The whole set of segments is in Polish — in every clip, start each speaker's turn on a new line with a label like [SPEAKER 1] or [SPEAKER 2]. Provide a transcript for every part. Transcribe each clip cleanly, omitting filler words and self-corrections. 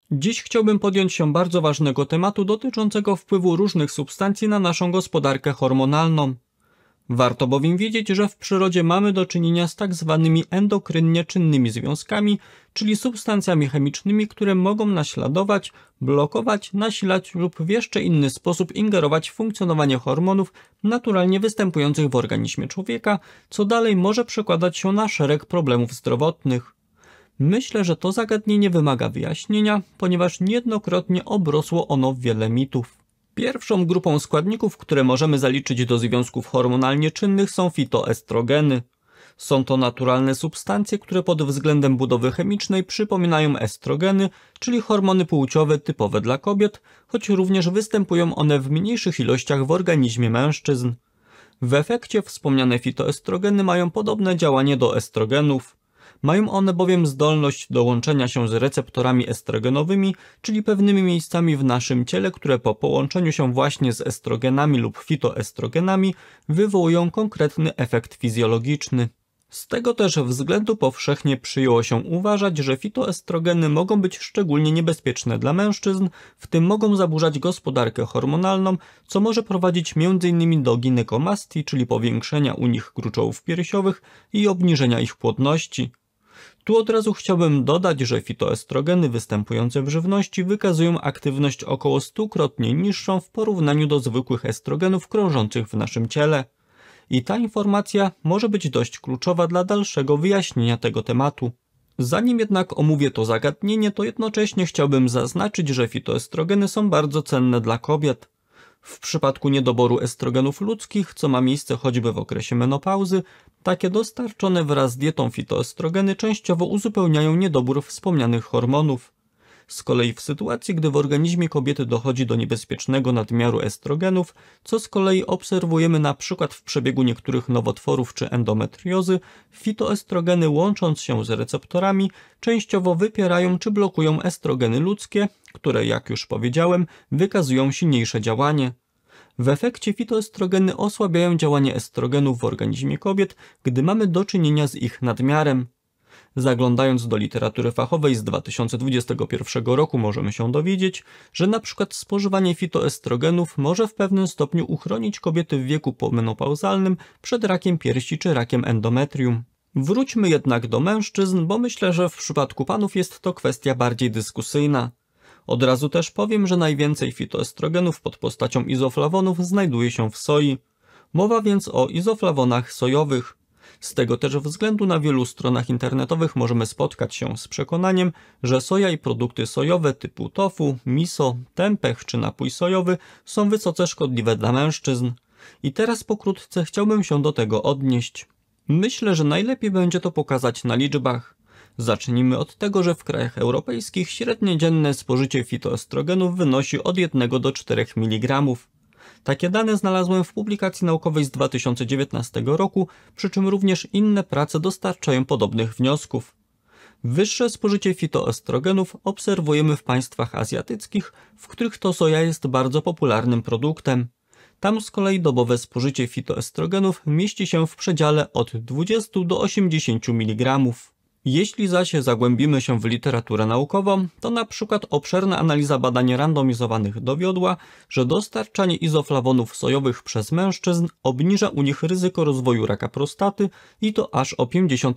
[SPEAKER 1] Dziś chciałbym podjąć się bardzo ważnego tematu dotyczącego wpływu różnych substancji na naszą gospodarkę hormonalną. Warto bowiem wiedzieć, że w przyrodzie mamy do czynienia z tak zwanymi endokrynnie czynnymi związkami, czyli substancjami chemicznymi, które mogą naśladować, blokować, nasilać lub w jeszcze inny sposób ingerować w funkcjonowanie hormonów naturalnie występujących w organizmie człowieka, co dalej może przekładać się na szereg problemów zdrowotnych. Myślę, że to zagadnienie wymaga wyjaśnienia, ponieważ niejednokrotnie obrosło ono w wiele mitów. Pierwszą grupą składników, które możemy zaliczyć do związków hormonalnie czynnych, są fitoestrogeny. Są to naturalne substancje, które pod względem budowy chemicznej przypominają estrogeny, czyli hormony płciowe typowe dla kobiet, choć również występują one w mniejszych ilościach w organizmie mężczyzn. W efekcie wspomniane fitoestrogeny mają podobne działanie do estrogenów. Mają one bowiem zdolność do łączenia się z receptorami estrogenowymi, czyli pewnymi miejscami w naszym ciele, które po połączeniu się właśnie z estrogenami lub fitoestrogenami wywołują konkretny efekt fizjologiczny. Z tego też względu powszechnie przyjęło się uważać, że fitoestrogeny mogą być szczególnie niebezpieczne dla mężczyzn, w tym mogą zaburzać gospodarkę hormonalną, co może prowadzić m.in. do ginekomastii, czyli powiększenia u nich gruczołów piersiowych i obniżenia ich płodności. Tu od razu chciałbym dodać, że fitoestrogeny występujące w żywności wykazują aktywność około 100-krotnie niższą w porównaniu do zwykłych estrogenów krążących w naszym ciele. I ta informacja może być dość kluczowa dla dalszego wyjaśnienia tego tematu. Zanim jednak omówię to zagadnienie, to jednocześnie chciałbym zaznaczyć, że fitoestrogeny są bardzo cenne dla kobiet. W przypadku niedoboru estrogenów ludzkich, co ma miejsce choćby w okresie menopauzy, takie dostarczone wraz z dietą fitoestrogeny częściowo uzupełniają niedobór wspomnianych hormonów. Z kolei w sytuacji, gdy w organizmie kobiety dochodzi do niebezpiecznego nadmiaru estrogenów, co z kolei obserwujemy np. w przebiegu niektórych nowotworów czy endometriozy, fitoestrogeny łącząc się z receptorami częściowo wypierają czy blokują estrogeny ludzkie, które, jak już powiedziałem, wykazują silniejsze działanie. W efekcie fitoestrogeny osłabiają działanie estrogenów w organizmie kobiet, gdy mamy do czynienia z ich nadmiarem. Zaglądając do literatury fachowej z 2021 roku możemy się dowiedzieć, że np. spożywanie fitoestrogenów może w pewnym stopniu uchronić kobiety w wieku pomenopauzalnym przed rakiem piersi czy rakiem endometrium. Wróćmy jednak do mężczyzn, bo myślę, że w przypadku panów jest to kwestia bardziej dyskusyjna. Od razu też powiem, że najwięcej fitoestrogenów pod postacią izoflawonów znajduje się w soi. Mowa więc o izoflawonach sojowych. Z tego też względu na wielu stronach internetowych możemy spotkać się z przekonaniem, że soja i produkty sojowe typu tofu, miso, tempeh czy napój sojowy są wysoce szkodliwe dla mężczyzn. I teraz pokrótce chciałbym się do tego odnieść. Myślę, że najlepiej będzie to pokazać na liczbach. Zacznijmy od tego, że w krajach europejskich średnie dzienne spożycie fitoestrogenów wynosi od 1 do 4 mg. Takie dane znalazłem w publikacji naukowej z 2019 roku, przy czym również inne prace dostarczają podobnych wniosków. Wyższe spożycie fitoestrogenów obserwujemy w państwach azjatyckich, w których to soja jest bardzo popularnym produktem. Tam z kolei dobowe spożycie fitoestrogenów mieści się w przedziale od 20 do 80 mg. Jeśli zaś zagłębimy się w literaturę naukową, to na przykład obszerna analiza badań randomizowanych dowiodła, że dostarczanie izoflawonów sojowych przez mężczyzn obniża u nich ryzyko rozwoju raka prostaty i to aż o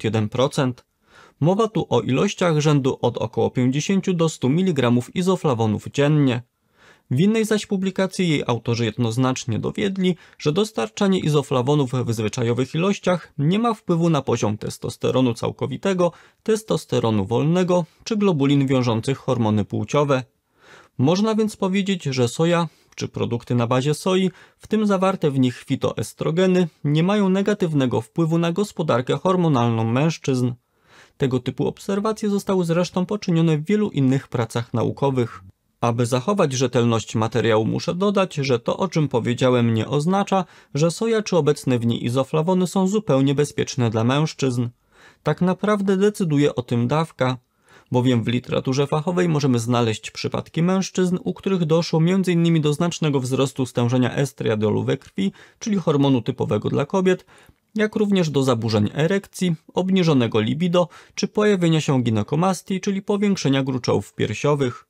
[SPEAKER 1] 51%. Mowa tu o ilościach rzędu od około 50 do 100 mg izoflawonów dziennie. W innej zaś publikacji jej autorzy jednoznacznie dowiedli, że dostarczanie izoflawonów w zwyczajowych ilościach nie ma wpływu na poziom testosteronu całkowitego, testosteronu wolnego czy globulin wiążących hormony płciowe. Można więc powiedzieć, że soja czy produkty na bazie soi, w tym zawarte w nich fitoestrogeny, nie mają negatywnego wpływu na gospodarkę hormonalną mężczyzn. Tego typu obserwacje zostały zresztą poczynione w wielu innych pracach naukowych. Aby zachować rzetelność materiału muszę dodać, że to, o czym powiedziałem, nie oznacza, że soja czy obecne w niej izoflawony są zupełnie bezpieczne dla mężczyzn. Tak naprawdę decyduje o tym dawka, bowiem w literaturze fachowej możemy znaleźć przypadki mężczyzn, u których doszło m.in. do znacznego wzrostu stężenia estriadiolu we krwi, czyli hormonu typowego dla kobiet, jak również do zaburzeń erekcji, obniżonego libido czy pojawienia się ginekomastii, czyli powiększenia gruczołów piersiowych.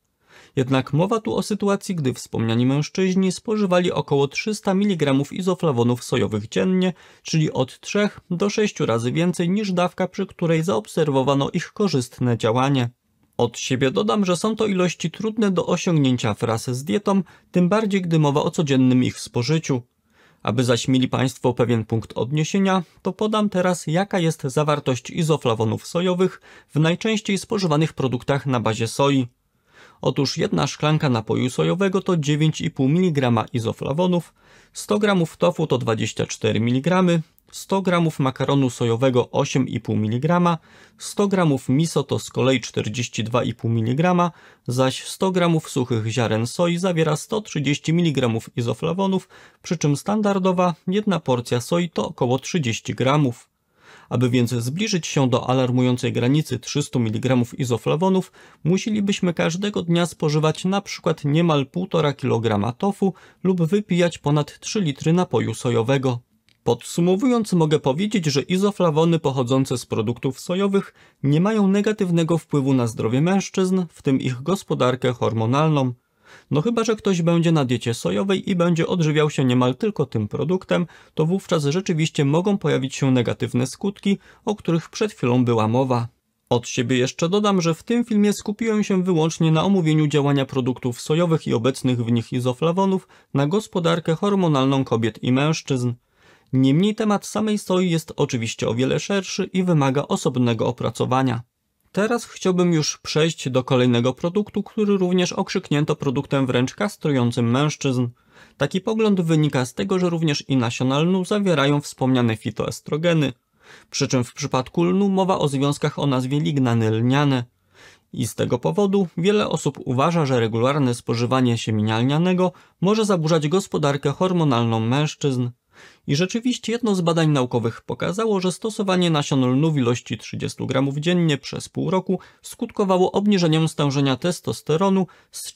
[SPEAKER 1] Jednak mowa tu o sytuacji, gdy wspomniani mężczyźni spożywali około 300 mg izoflawonów sojowych dziennie, czyli od 3 do 6 razy więcej niż dawka, przy której zaobserwowano ich korzystne działanie. Od siebie dodam, że są to ilości trudne do osiągnięcia wraz z dietą, tym bardziej gdy mowa o codziennym ich spożyciu. Aby zaś mieli Państwo pewien punkt odniesienia, to podam teraz, jaka jest zawartość izoflawonów sojowych w najczęściej spożywanych produktach na bazie soi. Otóż jedna szklanka napoju sojowego to 9,5 mg izoflawonów, 100 g tofu to 24 mg, 100 g makaronu sojowego 8,5 mg, 100 g miso to z kolei 42,5 mg, zaś 100 g suchych ziaren soi zawiera 130 mg izoflawonów, przy czym standardowa jedna porcja soi to około 30 g. Aby więc zbliżyć się do alarmującej granicy 300 mg izoflawonów, musielibyśmy każdego dnia spożywać np. niemal 1,5 kg tofu lub wypijać ponad 3 litry napoju sojowego. Podsumowując, mogę powiedzieć, że izoflawony pochodzące z produktów sojowych nie mają negatywnego wpływu na zdrowie mężczyzn, w tym ich gospodarkę hormonalną. No chyba że ktoś będzie na diecie sojowej i będzie odżywiał się niemal tylko tym produktem, to wówczas rzeczywiście mogą pojawić się negatywne skutki, o których przed chwilą była mowa. Od siebie jeszcze dodam, że w tym filmie skupiłem się wyłącznie na omówieniu działania produktów sojowych i obecnych w nich izoflawonów na gospodarkę hormonalną kobiet i mężczyzn. Niemniej temat samej soi jest oczywiście o wiele szerszy i wymaga osobnego opracowania. Teraz chciałbym już przejść do kolejnego produktu, który również okrzyknięto produktem wręcz kastrującym mężczyzn. Taki pogląd wynika z tego, że również i nasiona lnu zawierają wspomniane fitoestrogeny. Przy czym w przypadku lnu mowa o związkach o nazwie lignany lniane. I z tego powodu wiele osób uważa, że regularne spożywanie siemienia lnianego może zaburzać gospodarkę hormonalną mężczyzn. I rzeczywiście jedno z badań naukowych pokazało, że stosowanie nasion lnu w ilości 30 g dziennie przez pół roku skutkowało obniżeniem stężenia testosteronu z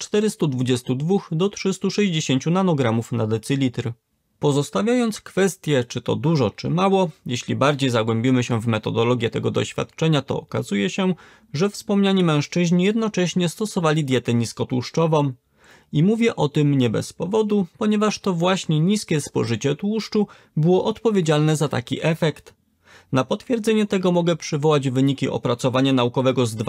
[SPEAKER 1] 422 do 360 nanogramów na decylitr. Pozostawiając kwestię, czy to dużo, czy mało, jeśli bardziej zagłębimy się w metodologię tego doświadczenia, to okazuje się, że wspomniani mężczyźni jednocześnie stosowali dietę niskotłuszczową. I mówię o tym nie bez powodu, ponieważ to właśnie niskie spożycie tłuszczu było odpowiedzialne za taki efekt. Na potwierdzenie tego mogę przywołać wyniki opracowania naukowego z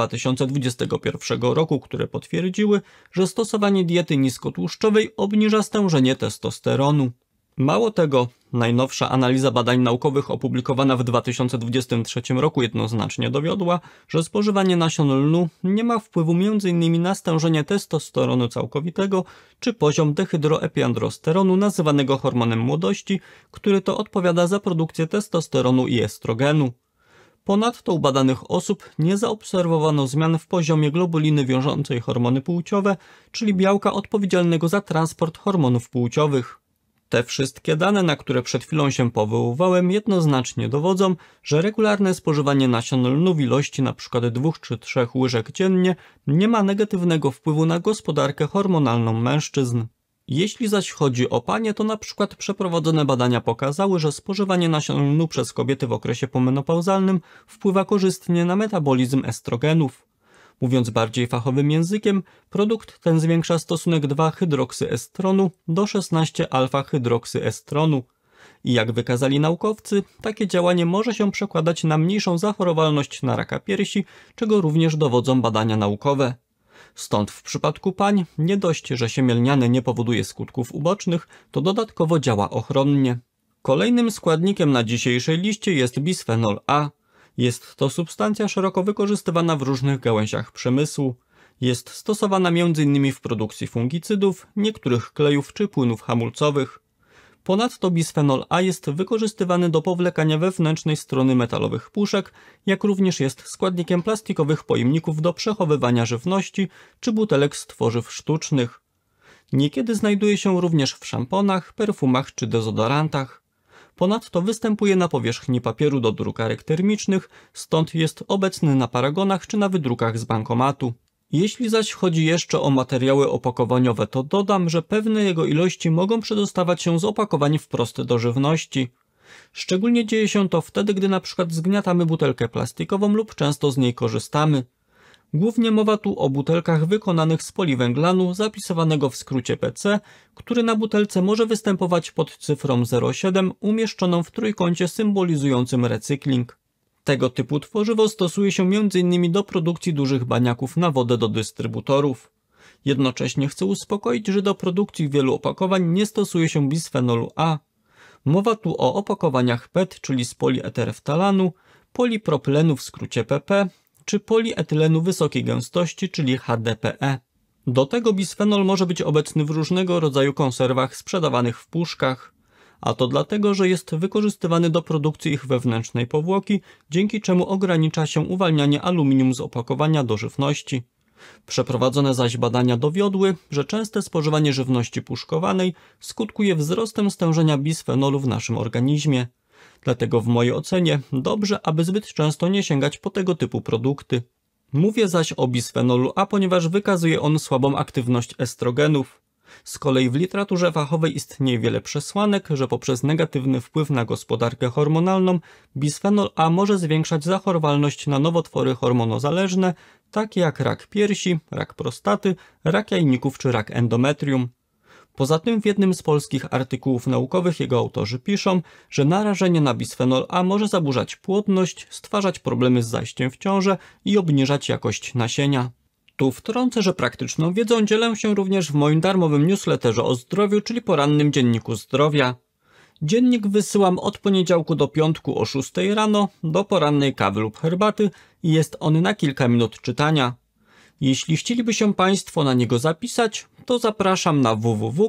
[SPEAKER 1] 2021 roku, które potwierdziły, że stosowanie diety niskotłuszczowej obniża stężenie testosteronu. Mało tego, najnowsza analiza badań naukowych opublikowana w 2023 roku jednoznacznie dowiodła, że spożywanie nasion lnu nie ma wpływu m.in. na stężenie testosteronu całkowitego czy poziom dehydroepiandrosteronu nazywanego hormonem młodości, który to odpowiada za produkcję testosteronu i estrogenu. Ponadto u badanych osób nie zaobserwowano zmian w poziomie globuliny wiążącej hormony płciowe, czyli białka odpowiedzialnego za transport hormonów płciowych. Te wszystkie dane, na które przed chwilą się powoływałem, jednoznacznie dowodzą, że regularne spożywanie nasion lnu w ilości np. 2 czy 3 łyżek dziennie nie ma negatywnego wpływu na gospodarkę hormonalną mężczyzn. Jeśli zaś chodzi o panie, to np. przeprowadzone badania pokazały, że spożywanie nasion lnu przez kobiety w okresie pomenopauzalnym wpływa korzystnie na metabolizm estrogenów. Mówiąc bardziej fachowym językiem, produkt ten zwiększa stosunek 2-hydroksyestronu do 16-alfa-hydroksyestronu. I jak wykazali naukowcy, takie działanie może się przekładać na mniejszą zachorowalność na raka piersi, czego również dowodzą badania naukowe. Stąd w przypadku pań nie dość, że siemię lniane nie powoduje skutków ubocznych, to dodatkowo działa ochronnie. Kolejnym składnikiem na dzisiejszej liście jest bisfenol A. Jest to substancja szeroko wykorzystywana w różnych gałęziach przemysłu. Jest stosowana m.in. w produkcji fungicydów, niektórych klejów czy płynów hamulcowych. Ponadto bisfenol A jest wykorzystywany do powlekania wewnętrznej strony metalowych puszek, jak również jest składnikiem plastikowych pojemników do przechowywania żywności czy butelek z tworzyw sztucznych. Niekiedy znajduje się również w szamponach, perfumach czy dezodorantach. Ponadto występuje na powierzchni papieru do drukarek termicznych, stąd jest obecny na paragonach czy na wydrukach z bankomatu. Jeśli zaś chodzi jeszcze o materiały opakowaniowe, to dodam, że pewne jego ilości mogą przedostawać się z opakowań wprost do żywności. Szczególnie dzieje się to wtedy, gdy na przykład zgniatamy butelkę plastikową lub często z niej korzystamy. Głównie mowa tu o butelkach wykonanych z poliwęglanu zapisywanego w skrócie PC, który na butelce może występować pod cyfrą 07 umieszczoną w trójkącie symbolizującym recykling. Tego typu tworzywo stosuje się m.in. do produkcji dużych baniaków na wodę do dystrybutorów. Jednocześnie chcę uspokoić, że do produkcji wielu opakowań nie stosuje się bisfenolu A. Mowa tu o opakowaniach PET, czyli z polieterftalanu, polipropylenu w skrócie PP, czy polietylenu wysokiej gęstości, czyli HDPE. Do tego bisfenol może być obecny w różnego rodzaju konserwach sprzedawanych w puszkach, a to dlatego, że jest wykorzystywany do produkcji ich wewnętrznej powłoki, dzięki czemu ogranicza się uwalnianie aluminium z opakowania do żywności. Przeprowadzone zaś badania dowiodły, że częste spożywanie żywności puszkowanej skutkuje wzrostem stężenia bisfenolu w naszym organizmie. Dlatego w mojej ocenie dobrze, aby zbyt często nie sięgać po tego typu produkty. Mówię zaś o bisfenolu A, ponieważ wykazuje on słabą aktywność estrogenów. Z kolei w literaturze fachowej istnieje wiele przesłanek, że poprzez negatywny wpływ na gospodarkę hormonalną bisfenol A może zwiększać zachorowalność na nowotwory hormonozależne, takie jak rak piersi, rak prostaty, rak jajników czy rak endometrium. Poza tym w jednym z polskich artykułów naukowych jego autorzy piszą, że narażenie na bisfenol A może zaburzać płodność, stwarzać problemy z zajściem w ciążę i obniżać jakość nasienia. Tu wtrącę, że praktyczną wiedzą dzielę się również w moim darmowym newsletterze o zdrowiu, czyli porannym dzienniku zdrowia. Dziennik wysyłam od poniedziałku do piątku o 6 rano do porannej kawy lub herbaty i jest on na kilka minut czytania. Jeśli chcieliby się Państwo na niego zapisać, to zapraszam na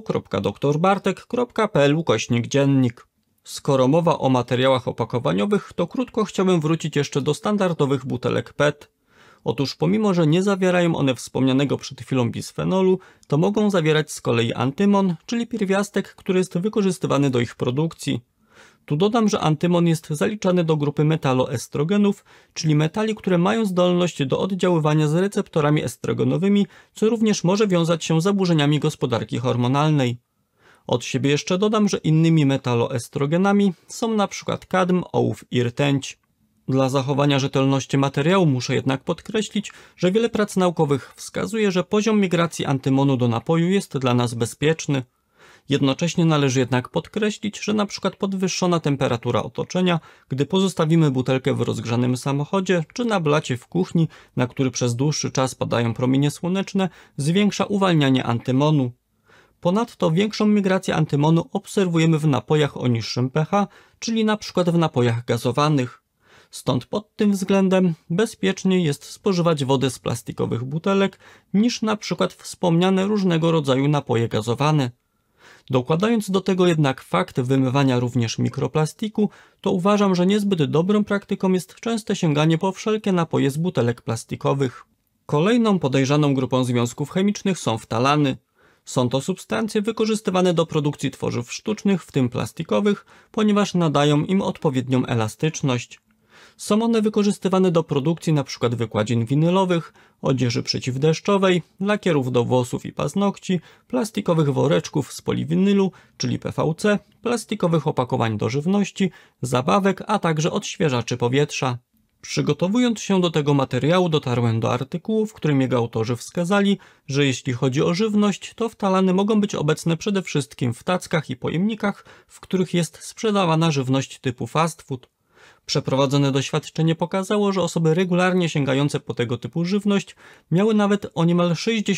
[SPEAKER 1] www.drbartek.pl/dziennik. Skoro mowa o materiałach opakowaniowych, to krótko chciałbym wrócić jeszcze do standardowych butelek PET. Otóż pomimo, że nie zawierają one wspomnianego przed chwilą bisfenolu, to mogą zawierać z kolei antymon, czyli pierwiastek, który jest wykorzystywany do ich produkcji. Tu dodam, że antymon jest zaliczany do grupy metaloestrogenów, czyli metali, które mają zdolność do oddziaływania z receptorami estrogenowymi, co również może wiązać się z zaburzeniami gospodarki hormonalnej. Od siebie jeszcze dodam, że innymi metaloestrogenami są np. kadm, ołów i rtęć. Dla zachowania rzetelności materiału muszę jednak podkreślić, że wiele prac naukowych wskazuje, że poziom migracji antymonu do napoju jest dla nas bezpieczny. Jednocześnie należy jednak podkreślić, że np. podwyższona temperatura otoczenia, gdy pozostawimy butelkę w rozgrzanym samochodzie czy na blacie w kuchni, na który przez dłuższy czas padają promienie słoneczne, zwiększa uwalnianie antymonu. Ponadto większą migrację antymonu obserwujemy w napojach o niższym pH, czyli np. w napojach gazowanych. Stąd pod tym względem bezpieczniej jest spożywać wodę z plastikowych butelek niż np. wspomniane różnego rodzaju napoje gazowane. Dokładając do tego jednak fakt wymywania również mikroplastiku, to uważam, że niezbyt dobrą praktyką jest częste sięganie po wszelkie napoje z butelek plastikowych. Kolejną podejrzaną grupą związków chemicznych są ftalany. Są to substancje wykorzystywane do produkcji tworzyw sztucznych, w tym plastikowych, ponieważ nadają im odpowiednią elastyczność. Są one wykorzystywane do produkcji np. wykładzin winylowych, odzieży przeciwdeszczowej, lakierów do włosów i paznokci, plastikowych woreczków z poliwinylu, czyli PVC, plastikowych opakowań do żywności, zabawek, a także odświeżaczy powietrza. Przygotowując się do tego materiału, dotarłem do artykułu, w którym jego autorzy wskazali, że jeśli chodzi o żywność, to ftalany mogą być obecne przede wszystkim w tackach i pojemnikach, w których jest sprzedawana żywność typu fast food. Przeprowadzone doświadczenie pokazało, że osoby regularnie sięgające po tego typu żywność miały nawet o niemal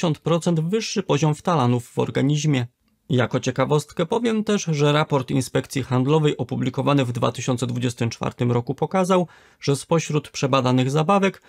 [SPEAKER 1] 60% wyższy poziom ftalanów w organizmie. Jako ciekawostkę powiem też, że raport Inspekcji Handlowej opublikowany w 2024 roku pokazał, że spośród przebadanych zabawek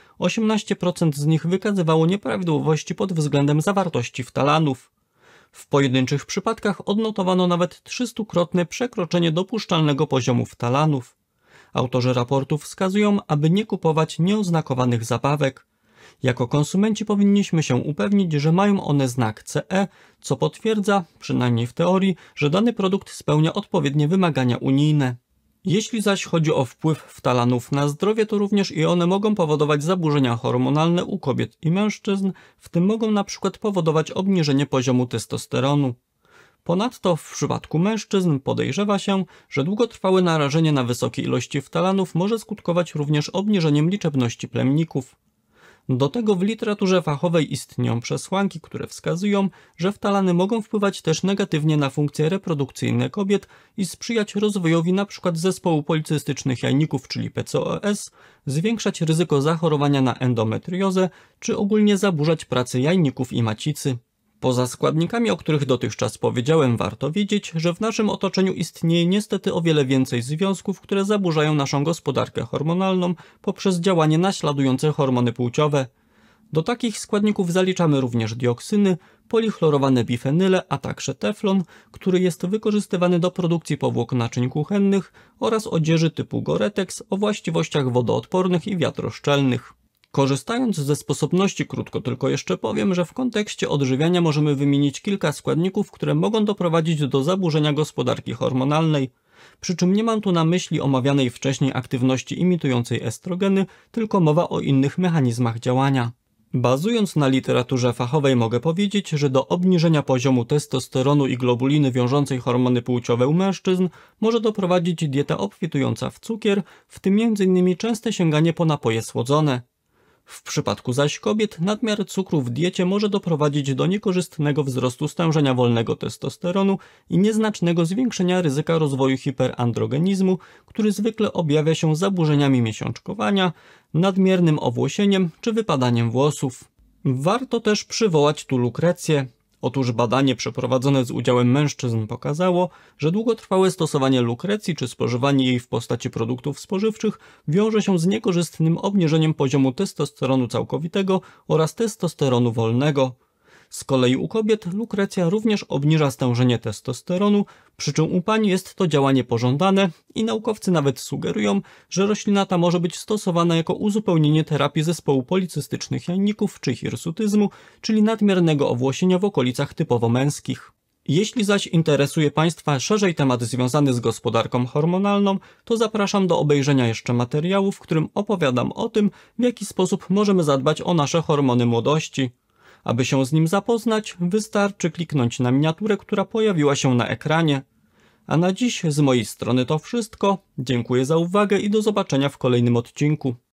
[SPEAKER 1] 18% z nich wykazywało nieprawidłowości pod względem zawartości ftalanów. W pojedynczych przypadkach odnotowano nawet 300-krotne przekroczenie dopuszczalnego poziomu ftalanów. Autorzy raportu wskazują, aby nie kupować nieoznakowanych zabawek. Jako konsumenci powinniśmy się upewnić, że mają one znak CE, co potwierdza, przynajmniej w teorii, że dany produkt spełnia odpowiednie wymagania unijne. Jeśli zaś chodzi o wpływ ftalanów na zdrowie, to również i one mogą powodować zaburzenia hormonalne u kobiet i mężczyzn, w tym mogą na przykład powodować obniżenie poziomu testosteronu. Ponadto w przypadku mężczyzn podejrzewa się, że długotrwałe narażenie na wysokie ilości ftalanów może skutkować również obniżeniem liczebności plemników. Do tego w literaturze fachowej istnieją przesłanki, które wskazują, że ftalany mogą wpływać też negatywnie na funkcje reprodukcyjne kobiet i sprzyjać rozwojowi np. zespołu policystycznych jajników, czyli PCOS, zwiększać ryzyko zachorowania na endometriozę, czy ogólnie zaburzać pracę jajników i macicy. Poza składnikami, o których dotychczas powiedziałem, warto wiedzieć, że w naszym otoczeniu istnieje niestety o wiele więcej związków, które zaburzają naszą gospodarkę hormonalną poprzez działanie naśladujące hormony płciowe. Do takich składników zaliczamy również dioksyny, polichlorowane bifenyle, a także teflon, który jest wykorzystywany do produkcji powłok naczyń kuchennych oraz odzieży typu Gore-Tex o właściwościach wodoodpornych i wiatroszczelnych. Korzystając ze sposobności, krótko tylko jeszcze powiem, że w kontekście odżywiania możemy wymienić kilka składników, które mogą doprowadzić do zaburzenia gospodarki hormonalnej. Przy czym nie mam tu na myśli omawianej wcześniej aktywności imitującej estrogeny, tylko mowa o innych mechanizmach działania. Bazując na literaturze fachowej mogę powiedzieć, że do obniżenia poziomu testosteronu i globuliny wiążącej hormony płciowe u mężczyzn może doprowadzić dieta obfitująca w cukier, w tym m.in. częste sięganie po napoje słodzone. W przypadku zaś kobiet nadmiar cukru w diecie może doprowadzić do niekorzystnego wzrostu stężenia wolnego testosteronu i nieznacznego zwiększenia ryzyka rozwoju hiperandrogenizmu, który zwykle objawia się zaburzeniami miesiączkowania, nadmiernym owłosieniem czy wypadaniem włosów. Warto też przywołać tu lukrecję. Otóż badanie przeprowadzone z udziałem mężczyzn pokazało, że długotrwałe stosowanie lukrecji czy spożywanie jej w postaci produktów spożywczych wiąże się z niekorzystnym obniżeniem poziomu testosteronu całkowitego oraz testosteronu wolnego. Z kolei u kobiet lukrecja również obniża stężenie testosteronu, przy czym u pań jest to działanie pożądane i naukowcy nawet sugerują, że roślina ta może być stosowana jako uzupełnienie terapii zespołu policystycznych jajników czy hirsutyzmu, czyli nadmiernego owłosienia w okolicach typowo męskich. Jeśli zaś interesuje Państwa szerzej temat związany z gospodarką hormonalną, to zapraszam do obejrzenia jeszcze materiału, w którym opowiadam o tym, w jaki sposób możemy zadbać o nasze hormony młodości. Aby się z nim zapoznać, wystarczy kliknąć na miniaturę, która pojawiła się na ekranie. A na dziś z mojej strony to wszystko. Dziękuję za uwagę i do zobaczenia w kolejnym odcinku.